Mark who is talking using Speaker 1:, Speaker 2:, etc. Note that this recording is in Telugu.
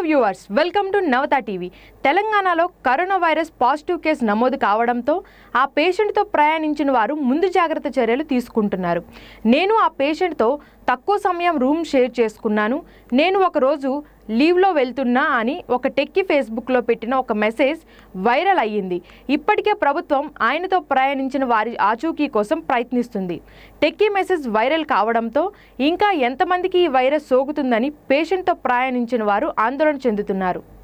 Speaker 1: Viewers welcome to Navatha TV. తెలంగాణలో కరోనా వైరస్ పాజిటివ్ కేసు నమోదు కావడంతో ఆ పేషెంట్తో ప్రయాణించిన వారు ముందు జాగ్రత్త చర్యలు తీసుకుంటున్నారు. నేను ఆ పేషెంట్తో తక్కువ సమయం రూమ్ షేర్ చేసుకున్నాను. నేను ఒకరోజు లీవ్లో వెళ్తున్నా అని ఒక టెక్కీ ఫేస్బుక్లో పెట్టిన ఒక మెసేజ్ వైరల్ అయ్యింది. ఇప్పటికే ప్రభుత్వం ఆయనతో ప్రయాణించిన వారి ఆచూకీ కోసం ప్రయత్నిస్తుంది. టెక్కీ మెసేజ్ వైరల్ కావడంతో ఇంకా ఎంతమందికి ఈ వైరస్ సోకుతుందని పేషెంట్తో ప్రయాణించిన వారు ఆందోళన చెందుతున్నారు.